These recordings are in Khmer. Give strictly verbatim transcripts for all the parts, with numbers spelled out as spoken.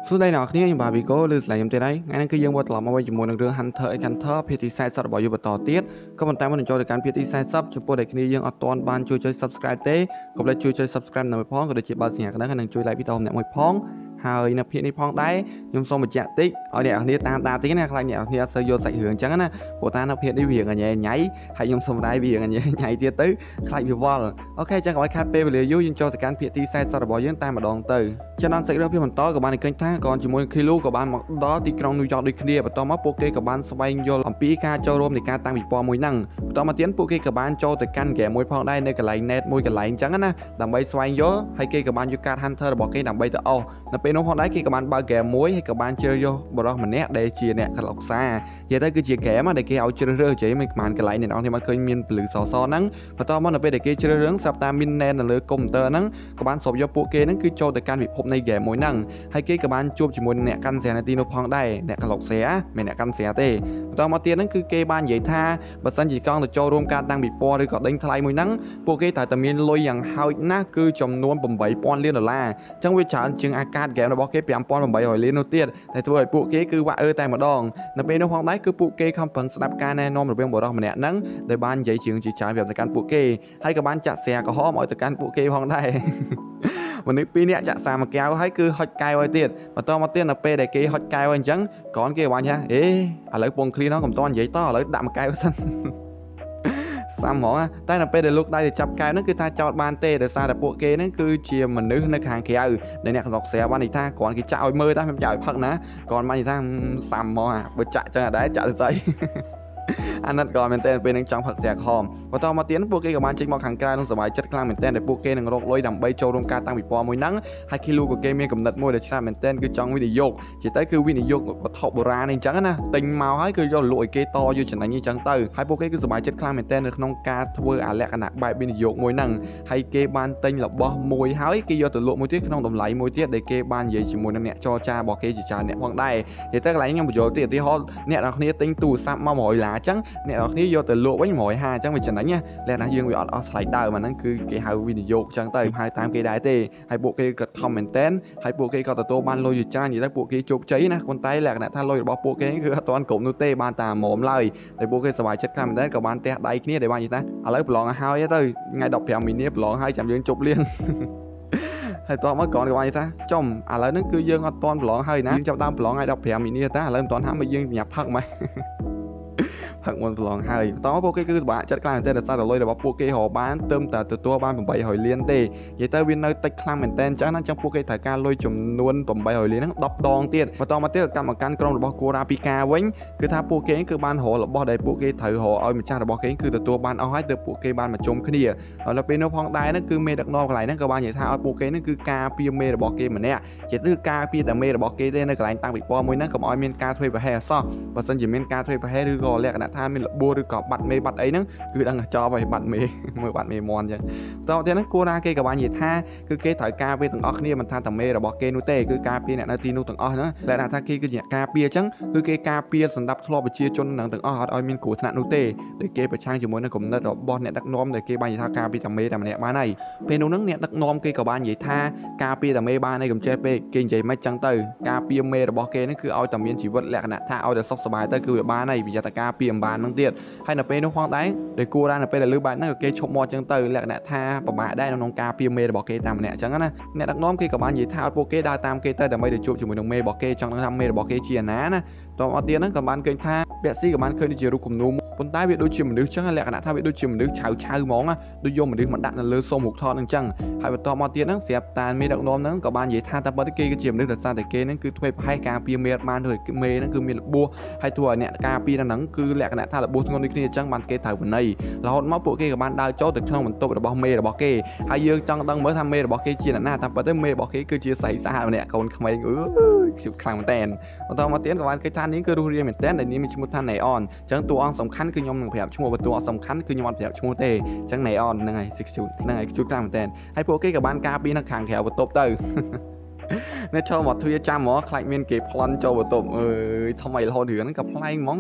សួស្តីអ្នកនរគ្នាខ្ញុំបាទវីកូឬស្លាយខ្ញុំទៀតហើយថ្ងៃនេះគឺយើងមកត្រឡប់មកវិញជាមួយនឹងរឿង Hunter x Hunter ភាគទីสี่สิบរបស់យើងបន្តទៀតក៏ប៉ុន្តែមុននឹងចូលទៅកាន់ភាគទីสี่สิบចំពោះតែគ្នាយើងអត់ទាន់បានជួយចុច Subscribe ទេកុំភ្លេចជួយចុច Subscribe នៅមួយផងក៏ដូចជាបើកសញ្ញាកណ្ដឹងហើយនឹងជួយ Like វីដេអូម្នាក់មួយផងហើយនៅភាគនេះផងដែរខ្ញុំសូមបញ្ជាក់តិចឲ្យអ្នកនរគ្នាតាមតាតិចណាខ្លាចអ្នកនរគ្នាអត់សូវយល់សាច់រឿងអញ្ចឹងណាព្រោះតានៅភាគនេះវារឿងញ៉ៃញ៉ៃហើយខ្ញុំសូមដែរវារឿងញ៉ៃញ៉ៃទៀតទៅខ្លាចវាវល់អូខេអញ្ចឹងកុំឲ្យខាត់ពេលវេលាយូរយើងចូលទៅកាន់ភាគទីสี่สิบរបស់យើងតែម្ដងទៅចំណានសាច់រឿងភាគបន្តក៏បានឃើញថាកូនជាមួយ Kilo ក៏បានមកដល់ទីក្រុង New York ដូចគ្នាបន្តមកពួកគេក៏បានស្វែងយល់អំពីការចូលរួមនៃការតាំងពិព័រណ៍មួយហ្នឹងបន្តមកទៀតពួកគេក៏បានចូលទៅកាន់ហ្គេមមួយផងដែរនៅកន្លែង net មួយកន្លែងអញ្ចឹងណាដើម្បីស្វែងយល់ហើយគេក៏បានយកកាត Hunter របស់គេដើម្បីទៅអស់នៅពេលនោះផងដែរគេក៏បានបើកហ្គេមមួយហើយក៏បានជ្រើសយកបរិសម្នាក់ដែលជាអ្នកកលុកសានិយាយទៅគឺជាហ្គេមដែលគេឲ្យជ្រើសរើសជ័យមិនខ្មានកន្លែងអ្នកនរគ្នាបានឃើញមានពលឺសសហ្នឹងបន្តមកនៅពេលដែលគេជ្រើសរើសស្រាប់តែមាន net នៅលើកុំព្យូទ័រហ្នឹងក៏បានស្រូបយកពួកគេហ្នឹងគឺចូលទៅកាន់ពិភពនៃហ្គេមមួយហ្នឹងហើយគេក៏បានជួបជាមួយអ្នកកាន់ស្រានៅទីនោះផងដែរអ្នកកលុកសាមិនអ្នកកាន់ស្រាទេបន្តមកទៀតហ្នឹងគឺគេបាននិយាយថាបើសិនជាកង់ទៅចូលរួមការតាំងពិព័រណ៍ឬក៏ដេញថ្លៃមួយហ្នឹងពួកគេត្រូវតែមានលុយយ៉ាងហោចណាស់គឺចំនួនeight thousandលានដុល្លារអញ្ចឹងវាច្រើនជាងអាកាតហ្គេមរបស់គេfive thousand eight hundredលាននោះទៀតតែធ្វើឲ្យពួកគេគឺវ៉ាក់អឺតែម្ដងនៅពេលនោះផងដែរគឺពួកគេខំប្រឹងស្ដាប់ការណែនាំរវាងបរិសម្នាក់ហ្នឹងដែលបាននិយាយជាងជាច្រើនប្រាប់ទៅកាន់ពួកគេហើយក៏បានចាក់ស្រាក្រហមឲ្យទៅកាន់ពួកគេផងដែរមនុស្សពីរនាក់ចាក់សាមួយកែវហើយគឺហុចកែវឲ្យទៀតបន្តមកទៀតនៅពេលដែលគេហុចកែវឲ្យអញ្ចឹងគ្រាន់គេបានថាអេឥឡូវពងឃ្លីនោះកុំតនិយាយតឥឡូវដាក់មួយកែវសិនសាំហ្មងតែនៅពេលដែលលោកដៃទៅចាប់កែវហ្នឹងគឺថាចោតបានទេដោយសារតែពួកគេហ្នឹងគឺជាមនុស្សនៅខាងក្រៅដែលអ្នកកន្លុកស្រាបាននិយាយថាគ្រាន់គេចាក់ឲ្យមើលតែមិនចាក់ឲ្យផឹកណាគ្រាន់បាននិយាយថាសាំហ្មងបើចាក់ចឹងអត់ដែរចាក់ទៅស្អីអាណិតក៏មែនតើពេលនឹងចង់ផឹកស្រាខំបន្តមកទៀតពួកគេក៏បានចេញមកខាងក្រៅនឹងសប្បាយចិត្តខ្លាំងមែនតើដែលពួកគេនឹងរកលុយដើម្បីចូលរួមការតាំងពិព័រណ៍មួយហ្នឹងហើយ Kilo ក៏គេមានកំណត់មួយដែលឆ្លាតមែនតើគឺចង់វិនិយោគជាទៅគឺវិនិយោគវត្ថុបុរាណអីចឹងណាទិញមកហើយគឺយកលក់ឲ្យគេតយកចំណេញអីចឹងទៅហើយពួកគេគឺសប្បាយចិត្តខ្លាំងមែនតើនៅក្នុងការធ្វើអាលក្ខណៈបែបវិនិយោគមួយហ្នឹងហើយគេបានទិញរបស់មួយហើយគេយកទៅលក់មួយទៀតក្នុងតម្លៃមួយទៀតដែលគេបាននិយាយជាមួយនឹងអ្នកចរចារបស់គេជាច្រើនអ្នកផងដែរនិយាយទៅកន្លែងខ្ញុំបញ្យល់ទៀតឧទាហរណ៍អ្នកនរគ្នាទិញទូរស័ព្ទមកone hundredឡាអញ្ចឹងអ្នកនរគ្នាយកទៅលក់វិញone hundred fiftyអញ្ចឹងវាចំណេញណាលក្ខណៈយើងវាអត់អស់ថ្លៃដើមអាហ្នឹងគឺគេហៅវិនិយោគអញ្ចឹងទៅហៅតាមគេដែរទេហើយពួកគេក៏ខំមែនតែនហើយពួកគេក៏ទទួលបានលុយជាច្រើននិយាយទៅពួកគេជោគជ័យណាប៉ុន្តែលក្ខណៈថាលុយរបស់ពួកគេគឺអត់ទាន់គ្រប់នោះទេបានតែមុំឡើយតែពួកគេសប្បាយចិត្តខ្លាំងមែនតែនក៏បានទះដៃគ្នាដែលបាននិយាយថាឥឡូវប្រឡងឲ្យហើយទៅថ្ងៃfifteenមីនាប្រឡងហើយចាំយើងជប់លៀងហើយតោះមកគ្រាន់ក៏បាននិយាយថាចំឥឡូវហ្នឹងគឺយើងអត់ទាន់ប្រឡងហើយណាយើងចាប់ដើមប្រឡងថ្ងៃfifteenមីនាតាឥឡូវមិនទាន់ហាក់មកយើងញ៉ាំផឹកម៉េចផឹកមុនប្រឡងហើយតោះពួកគេគឺសប្បាយចិត្តខ្លាំងមែនទែនដោយសារតែលុយរបស់ពួកគេរកបានទើបតែទទួលបានeight hundredលានទេនិយាយទៅវានៅតិចខ្លាំងមែនទែនអញ្ចឹងណាអញ្ចឹងពួកគេត្រូវការលុយចំនួនeight hundredលានហ្នឹងtenដងទៀតបន្តមកទៀតកម្មការក្រុមរបស់គូរ៉ាពីការវិញគឺថាពួកគេគឺបានរករបស់ដែលពួកគេត្រូវរកឲ្យម្ចាស់របស់គេគឺទទួលបានអស់ហើយទើបពួកគេបានមកជុំគ្នាហើយដល់ពេលនោះផងដែរហ្នឹងគឺមេដឹកនាំកន្លែងហ្នឹងក៏បាននិយាយថាឲ្យពួកគេហ្នឹងគឺការពារមេរបស់គេម្នាក់ជាគឺការពារតែមេរបស់គេទេនៅកន្លែងតាំងពិព័រណ៍មួយហ្នឹងកុំឲ្យមានការធ្វេសប្រហែសអសោះបើសិនជាមានការធ្វេសប្រហែសឬក៏លក្ខណៈថាមានលបួរឬក៏បាត់មេបាត់អីហ្នឹងគឺដឹងចប់ហើយបាត់មេមើលបាត់មេមន់អញ្ចឹងតោះទៀតហ្នឹងគួរណាគេក៏បាននិយាយថាគឺគេត្រូវការពារទាំងអស់គ្នាមិនថាតែមេរបស់គេនោះទេគឺការពារអ្នកនៅទីនោះទាំងអស់ហ្នឹងដែលថាគេគឺជាការពារអញ្ចឹងគឺគេការពារសម្រាប់ធ្លាប់ប្រជាជននឹងទាំងអស់អត់ឲ្យមានគ្រោះថ្នាក់នោះទេដូចគេប្រឆាំងជាមួយនឹងគំនិតរបស់អ្នកដឹកនាំដែលគេបាននិយាយថាការពារតែមេតែម្នាក់បានហើយពេលនោះហ្នឹងអ្នកដឹកនាំគេក៏បាននិយាយថាការពារតែមេបានហើយកុំចេះពេកគេនិយាយមិនអញ្ចឹងទៅការពារមេរបស់គេហ្នឹងគឺឲ្យតែមានជីវិតលក្ខណៈថាឲ្យតែសុខសប្បាយទៅគឺវាបានហើយវាយតការពារមិនបានហ្នឹងទៀតហើយនៅពេលនោះផងដែរដោយគួរដែរនៅពេលដែលលឺបែបហ្នឹងក៏គេឈប់មកអញ្ចឹងទៅលក្ខណៈថាពិបាកដែរក្នុងការពារមេរបស់គេតាមម្នាក់អញ្ចឹងណាអ្នកដឹកនាំគេក៏បាននិយាយថាឲ្យពួកគេដើរតាមគេទៅដើម្បីទៅជួបជាមួយនឹងមេរបស់គេចង់ដឹងថាមេរបស់គេជាណាណាតោះអត់ទៀតហ្នឹងក៏បានឃើញថាពាក់ស៊ីក៏បានឃើញដូចជារូបគំនូរប៉ុន្តែវាដូចជាមនុស្សចឹងលក្ខណៈថាវាដូចជាមនុស្សឆៅឆៅហ្មងណាដូចយកមនុស្សមកដាក់នៅលើសុំរូបថតហ្នឹងចឹងហើយបន្តមកទៀតហ្នឹងស្រាប់តែមេដឹកនាំហ្នឹងក៏បាននិយាយថាតែបើគេគឺជាមនុស្សដែលសារតែគេហ្នឹងគឺធ្វើប្រហែសការពារមេបានដូចមេហ្នឹងគឺមានរបួសហើយធ្វើឲ្យអ្នកការពារហ្នឹងគឺលក្ខណៈថារបួសធ្ងន់ដូចគ្នាចឹងបានគេត្រូវបណៃរហូតមកពួកគេក៏បានដើរចូលទៅក្នុងបន្ទប់របស់មេរបស់គេហើយយើងចង់ដឹងមើលថាមេរបស់គេជាអ្នកណាតែប៉ុន្តែមេរបស់គេគឺជាស្រីសាហាវម្នាក់កូនក្មេងអឺខ្ជិបខ្លាំងមែនតើបន្តមកទៀតក៏បានគេថានេះគឺរស់រាយមែនតើដែលនេះមានឈ្មោះថាណេអនចឹងតួអង្គសំខាន់គឺខ្ញុំនឹងប្រាប់ឈ្មោះបើតួអង្គសំខាន់គឺខ្ញុំអត់ប្រាប់ឈ្មោះទេចឹងណេអនហ្នឹងហើយសិកជូតហ្នឹងហើយជូតខ្លាំងមែនតើហើយពួកគេក៏បានការពារនៅខាងក្រៅបន្ទប់ទៅអ្នកចូលមកទ្វារចាំហ្មងខ្លាចមានគេប្លន់ចូលបន្ទប់អើយថ្មីរហូតរឿងហ្នឹងក៏ប្លែកហ្មងណា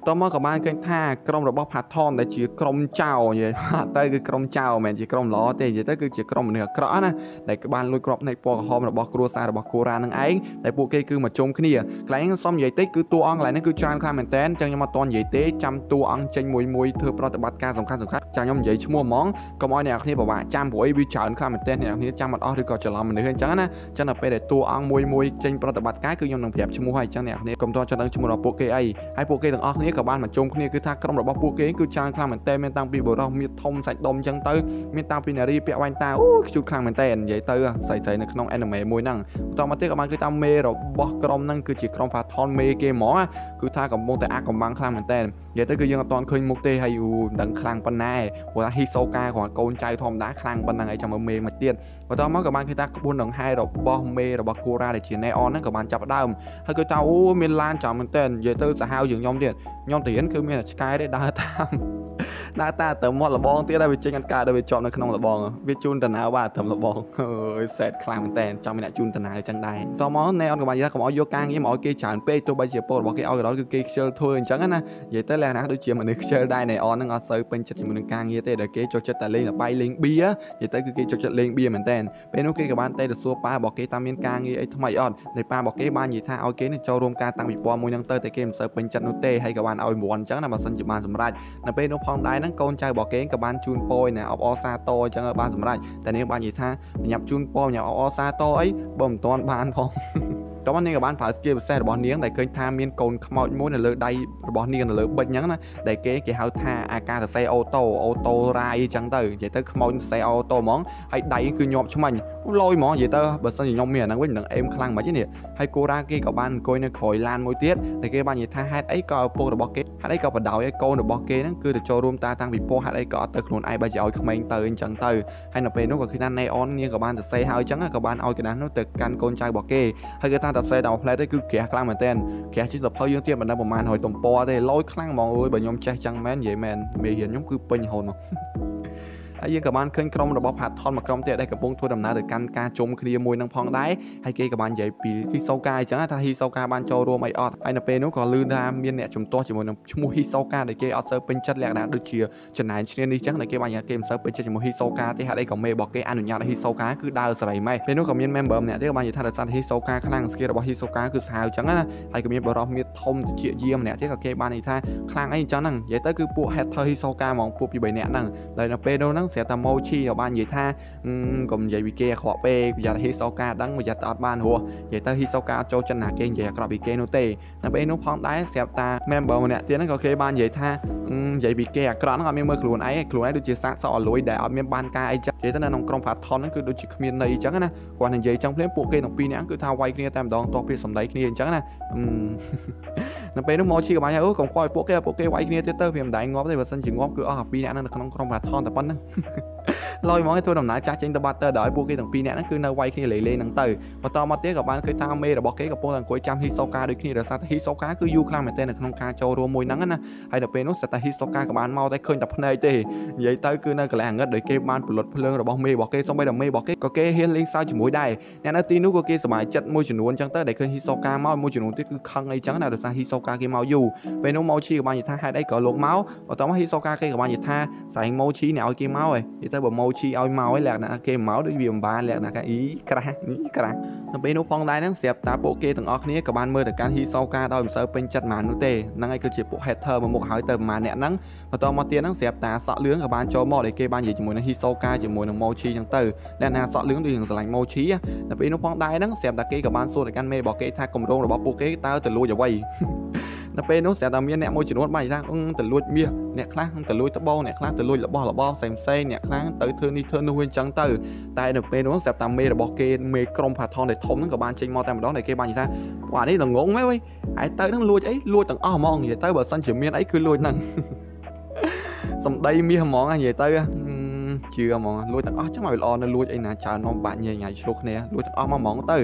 តមកក៏បានឃើញថាក្រុមរបស់ផាថនដែលជាក្រុមចៅនិយាយទៅគឺក្រុមចៅមិនមែនជាក្រុមល្អទេនិយាយទៅគឺជាក្រុមមនុស្សអាក្រក់ណាដែលបានលួចគ្រាប់នៃពណ៌ក្រហមរបស់គ្រួសាររបស់គូរ៉ានឹងឯងតែពួកគេគឺមកជុំគ្នាកន្លែងសុំនិយាយតិចគឺតួអង្គកន្លែងនេះគឺច្រើនខ្លាំងមែនតើអញ្ចឹងខ្ញុំអត់តន់និយាយទេចាំតួអង្គចេញមួយមួយធ្វើប្រតិបត្តិការសំខាន់សំខាន់ចាំខ្ញុំនិយាយឈ្មោះហ្មងកុំឲ្យអ្នកគ្នាពិបាកចាំព្រោះអីវាច្រើនខ្លាំងមែនតើអ្នកគ្នាចាំអត់អស់ឬក៏ច្រឡំមនុស្សអញ្ចឹងណាអញ្ចឹងដល់ពេលដែលតួអង្គមួយមួយចេញប្រតិបត្តិការគឺខ្ញុំនឹងប្រាប់ឈ្មោះហើយអញ្ចឹងអ្នកគ្នាកុំតន់ចាំដឹងឈ្មោះរបស់ពួកគេអីហើយពួកគេទាំងអស់គ្នាក៏បានមកជុំគ្នាគឺថាក្រុមរបស់ពួកគេគឺច្រើនខ្លាំងមែនតើមានតាំងពីបរិសុទ្ធមានធំសាច់ដុំអញ្ចឹងទៅមានតាំងពីនារីពាក់វ៉ែនតាអូខ្ជូតខ្លាំងមែនតើនិយាយទៅស្រីស្រីនៅក្នុង anime មួយហ្នឹងបន្តមកទៀតក៏បានគឺតាមមេរបស់ក្រុមហ្នឹងគឺជាក្រុម Phaeton មេគេហ្មងគឺថាកំពុងតែអាក់កំបាំងខ្លាំងមែនតើនិយាយទៅគឺយើងអត់ទាន់ឃើញមុខទេហើយមិនដឹងខ្លាំងប៉ុណ្ណាព្រោះថា Hisoka គ្រាន់កូនចៅធម្មតាខ្លាំងប៉ុណ្ណឹងហើយចាំមើលមេមកទៀតបន្តមកក៏បានគឺថាក្បួនដង្ហែរបស់មេរបស់ Kura ដែលជា Neon ហ្នឹងក៏បានចាប់ដើមហើយគឺថាអូមានឡានចាំមែនតើនិយាយទៅសាហាវជាងខ្ញុំទៀតខ្ញុំទៅរៀនគឺមានតែឆ្កែទេដើរតាមដើរតាទៅមាត់លបងទៀតហើយវាចេញអត់កើតដល់វាជាប់នៅក្នុងលបងវាជូនតាណាបាទត្រឹមលបងអើយសែតខ្លាំងមែនតើចង់មានអ្នកជូនតាណាអញ្ចឹងដែរតមកណែអត់ក៏បាននិយាយកុំឲ្យយកការងារមកឲ្យគេច្រើនពេកទោះបីជាពលរបស់គេឲ្យក៏ដោយគឺគេខ្ជិលធ្វើអញ្ចឹងណានិយាយទៅលក្ខណៈដូចជាមនុស្សខ្ជិលដែរណែអនហ្នឹងអត់សូវពេញចិត្តជាមួយនឹងការងារទេដែលគេចូលចិត្តតែលេងល្បែងលេងបៀនិយាយទៅគឺគេចូលចិត្តលេងបៀមែនតើពេលនោះគេក៏បានទៅទៅសួរប៉ារបស់គេថាមានការងារអីថ្មីអត់នៃប៉ារបស់គេបាននិយាយថាឲ្យគេនឹងចូលរួមការតាំងពិព័រណ៍មួយហ្នឹងទៅតែគេមិនសូវពេញចិត្តនោះទេហើយក៏បានឲ្យមន់អញ្ចឹងណាបើសិនជាបានសម្រេចនៅពេលនោះផងដែរហ្នឹងកូនចៅរបស់គេក៏បានជូនពរណាអបអរសាទរអញ្ចឹងបានសម្រេចតែនេះបាននិយាយថាបញ្ញាប់ជូនពរបញ្ញាប់អបអរសាទរអីបើមិនទាន់បានផងតោះនាងក៏បានប្រើស្គីលពិសេសរបស់នាងដែលឃើញថាមានកូនខ្មោចមួយនៅលើដៃរបស់នាងនៅលើប៊ិចអញ្ចឹងណាដែលគេគេហៅថាអាការសរសេរអូតូអូតូរ៉ាយអញ្ចឹងទៅនិយាយទៅខ្មោចសរសេរអូតូហ្មងហើយដៃគឺញាប់ឆ្មាញ់លយហ្មងនិយាយទៅបើសិនជាខ្ញុំមានអាហ្នឹងវិញមិនដឹងអេមខ្លាំងមិនទេនេះហើយគូរ៉ាគេក៏បានអង្គុយនៅក្រោយឡានមួយទៀតតែគេបាននិយាយថាហេតុអីក៏ឪពុករបស់គេហេតុអីក៏បដ ாய் ឲ្យកូនរបស់គេហ្នឹងគឺទៅចូលរួមតាតាំងពីពោះហេតុអីក៏អត់ទៅខ្លួនឯងបើជាឲ្យក្មេងទៅអញ្ចឹងទៅហើយនៅពេលនោះក៏គឺថាណេអននាងក៏បានសរសេរហើយអញ្ចឹងក៏បានឲ្យកណ្ដាស់នោះទៅកាន់កូនចៅរបស់គេហើយគេថាសរសេរដល់ផ្លែទៅគឺក្រាស់ខ្លាំងមែនតើក្រាស់ជាសភៅយើងទៀតមិនដឹងប្រហែលហើយទំព័រទេលយខ្លាំងហ្មងអើយបើខ្ញុំចេះចឹងមែននិយាយមែនមេរៀនខ្ញុំគឺពេញរហូតមកហើយយើងក៏បានឃើញក្រុមរបស់ Phaeton មួយក្រុមទៀតដែលកំពុងធ្វើដំណើរទៅកាន់ការជុំគ្នាមួយនឹងផងដែរហើយគេក៏បាននិយាយពី Hisoka អញ្ចឹងថា Hisoka បានចូលរួមអីអត់ហើយនៅពេលនោះក៏លឺថាមានអ្នកជំទាស់ជាមួយនឹងឈ្មោះ Hisoka ដែលគេអត់សូវពេញចិត្តលក្ខណៈដូចជាចំណែនឈ្នានេះអញ្ចឹងដែលគេបាននិយាយគេមិនសូវពេញចិត្តជាមួយ Hisoka ទេហេតុអីក៏មេរបស់គេអនុញ្ញាតឲ្យ Hisoka គឺដើរសេរីម៉េចពេលនោះក៏មាន member ម្នាក់ទៀតក៏បាននិយាយថាដោយសារ Hisoka ខ្លាំង skill របស់ Hisoka គឺសាហាវអញ្ចឹងណាហើយក៏មានបរិសុទ្ធមានធំតិចយាមម្នាក់ទៀតក៏គេបាននិយាយថាខ្លាំងអីអញ្ចឹងហ្នឹងនិយាយទៅគឺពួក hater Hisoka ហ្មងពួកពីរនាក់ហ្នឹងតែនៅពេលនោះហ្នឹងស្រាប់តែ Mochiបាននិយាយថាកុំនិយាយពីគេអាក្រក់ពេកប្រយ័ត្ន Hisoka ដឹងប្រយ័ត្នអត់បានរស់និយាយទៅ Hisoka អត់ចូលចិត្តណាគេនិយាយអាក្រក់ពីគេនោះទេនៅពេលនោះផងដែរស្រាប់តា member ម្នាក់ទៀតហ្នឹងក៏គេបាននិយាយថានិយាយពីគេអាក្រក់ហ្នឹងអត់មានមើលខ្លួនឯងខ្លួនឯងដូចជាសាកសក់អលួយដែលអត់មានបានការអីចឹងនិយាយទៅនៅក្នុងក្រុម Phaeton ហ្នឹងគឺដូចជាគ្មានន័យអញ្ចឹងណាគាត់និយាយចឹងភ្លាមពួកគេទាំងពីរនាក់គឺថាវាយគ្នាតែម្ដងតោះពាក្យសម្ដីគ្នាអញ្ចឹងណានៅពេលនោះ Mochi ក៏បានអូកុំខ្វល់ពួកគេពួកគេវាយគ្នាទៀតទៅវាមិនដែរងាប់ទេបើសិនជាងាប់គឺអស់តែពីរនាក់នៅក្នុងក្រុម Phaeton តែប៉ុណ្្នឹងលយមកឲ្យធ្វើដំណើរចាស់ចេញទៅបាត់ទៅដល់ពួកគេទាំងពីរនាក់ហ្នឹងគឺនៅវាយគ្នាលេងលេងហ្នឹងទៅបន្តមកទៀតក៏បានឃើញថាមេរបស់គេកំពុងតែអង្គុយចាំ Hisoka ដូចគ្នាដោយសារតែ Hisoka គឺយូរខ្លាំងមែនទែននៅក្នុងការចូលរួមមួយហ្នឹងណាហើយដល់ពេលនោះស្រាប់តែ Hisoka ក៏បានមកតែឃើញតែភ្នែកទេនិយាយទៅគឺនៅកន្លែងអាងឹតដោយគេបានផលិតភ្លើងរបស់មេរបស់គេសូម្បីតែមេរបស់គេក៏គេហ៊ានលេងសើចជាមួយដែរអ្នកនៅទីនោះក៏គេសប្បាយចិត្តមួយចំនួនអញ្ចឹងទៅដែលឃើញ Hisoka មកមួយចំនួនទៀតគឺខឹងអីចឹងណាដោយសារ Hisoka គេមកយូរពេលនោះ Mochi ក៏បាននិយាយថាហេតុអីក៏លោកមកបន្តមក Hisoka គេក៏បាននិយាយថាស្អែង Mochi អ្នកឲ្យគេមកហ៎និយាយទៅបើ Mochi ឲ្យមកឲ្យលក្ខណៈគេមកដូចវាមិនបានលក្ខណៈថាអ៊ីក្រាស់អ៊ីក្រាស់នៅពេលនោះផងដែរហ្នឹងស្រាប់តាពួកគេទាំងអស់គ្នាក៏បានមើលទៅកាន់ Hisoka ដោយមិនសូវពេញចិត្តហ្មងនោះទេហ្នឹងហើយគឺជាពួក hater មកមុខហើយទៅប្រហែលអ្នកហ្នឹងបន្តមកទៀតហ្នឹងស្រាប់តាសក់លឿងក៏បានចូលមកដែលគេបាននិយាយជាមួយនឹង Hisoka ជាមួយនឹង Mochi អញ្ចឹងទៅលក្ខណៈសក់លឿងដូចនឹងស្រឡាញ់ Mochi នៅពេលនោះផងដែរហ្នឹងស្រាប់តាគេក៏បានសួរទៅកាន់មេរបស់គេថាគម្រោងរបស់ពួកគេតើទៅលួចអ្វីនៅពេលនោះស្រាប់តែមានអ្នកមួយចំនួនបាននិយាយថាទៅលួចមាសអ្នកខ្លះទៅលួចត្បូងអ្នកខ្លះទៅលួចរបស់របរផ្សេងផ្សេងអ្នកខ្លះទៅធ្វើនេះធ្វើនោះអញ្ចឹងទៅតែនៅពេលនោះស្រាប់តែមេរបស់គេមេក្រុម Phaeton ដែលធំហ្នឹងក៏បានចេញមកតែម្ដងដែលគេបាននិយាយថាពួកអានេះល្ងងមែនវ៉ៃហើយទៅហ្នឹងលួចអីលួចទាំងអស់ហ្មងនិយាយទៅបើសិនជាមានអីគឺលួចហ្នឹងសំដីមាសហ្មងនិយាយទៅជឿហ្មងលួចទាំងអស់ចឹងមកល្អនៅលួចអីណាច្រើននាំបាក់ញ៉ៃញ៉ៃឆ្លោះគ្នាលួចទាំងអស់មកហ្មងទៅហើយ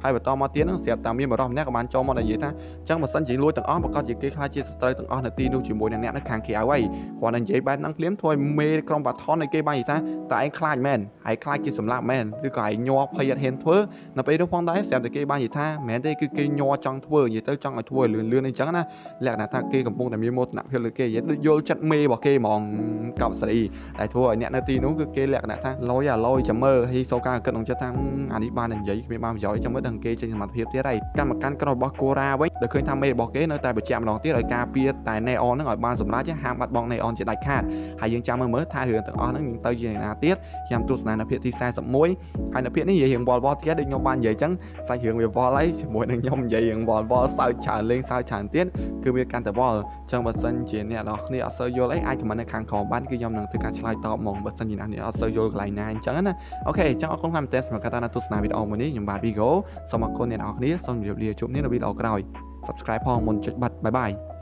ហើយបន្តមកទៀតហ្នឹងស្រាប់តែមានបរិបទម្នាក់ក៏បានចូលមកនិយាយថាអញ្ចឹងបើសិនជាលួចទាំងអស់ប្រកាសជាគេខ្លាចជាសត្រូវទាំងអស់នៅទីនោះជាមួយនឹងអ្នកនៅខាងគេឲ្យហើយគាត់នឹងនិយាយបែបហ្នឹងភ្លាមធ្វើឲ្យមេក្រុមបាថនឲ្យគេបាននិយាយថាតើឯងខ្លាចមែនហើយខ្លាចគេសម្លាប់មែនឬក៏ឯងញ័រភ័យអត់ហ៊ានធ្វើនៅពេលនោះផងដែរស្រាប់តែគេបាននិយាយថាមែនទេគឺគេញ័រចង់ធ្វើនិយាយទៅចង់ឲ្យធ្វើលឿនលឿនអីចឹងណាលក្ខណៈថាគេកំពុងតែមានមោទនភាពលើគេនិយាយដូចយល់ចិត្តមេរបស់គេហ្មងកប់ស្រីតែធ្វើឲ្យអ្នកនៅទីនោះគឺគេលក្ខណៈថាលយអាលយចាំមើលហ៊ីសូកាគិតក្នុងចិត្តថាអានេះបាននិយាយគ្មានបានប្រយោជន៍ចាំមើលដឹងគេចេញសមត្ថភាពទៀតហើយកម្មការក្រុមរបស់កូរ៉ាវិញដែលឃើញថាមេរបស់គេនៅតែបញ្ជាក់ម្ដងទៀតឲ្យការពារតែណេអនហ្នឹងឲ្យបានសម្រេចហាមបាត់បង់ណេអនជាដាច់ខាតហើយយើងចាំមើលមើលថារឿងទាំងអស់ហ្នឹងនឹងទៅជាណាទៀតខ្ញុំទស្សនានៅភាគទីสี่สิบเอ็ดហើយនៅភាគនេះនិយាយរឿងវល់វល់ទៀតដូចខ្ញុំបាននិយាយអញ្ចឹងសាច់រឿងវាវល់ហើយជាមួយនឹងខ្ញុំនិយាយរឿងវល់វល់សើចច្រើនលេងសើចច្រើនទៀតគឺវាកាន់តែវល់អញ្ចឹងបើសិនជាអ្នកនរគ្នាអត់សូវយល់អីអាចខមមិននៅខាងក្រោមបានគឺខ្ញុំនឹងធ្វើការឆ្លើយតបហ្មងបើសិនជាអ្នកនេះអត់សូវយល់កន្លែងណាអញ្ចឹងណាអូខេអញ្ចឹងអរគុណខាងតែសម្រាប់ការតាមទស្សនាវីដេអូមួយនេះខ្ញុំបាទវីហ្គោសូមអរគុណអ្នកនរគ្នាសូមជម្រាបលាជួបគ្នានៅវីដេអូក្រោយ Subscribe ផងមុនចុចបិទបាយបាយ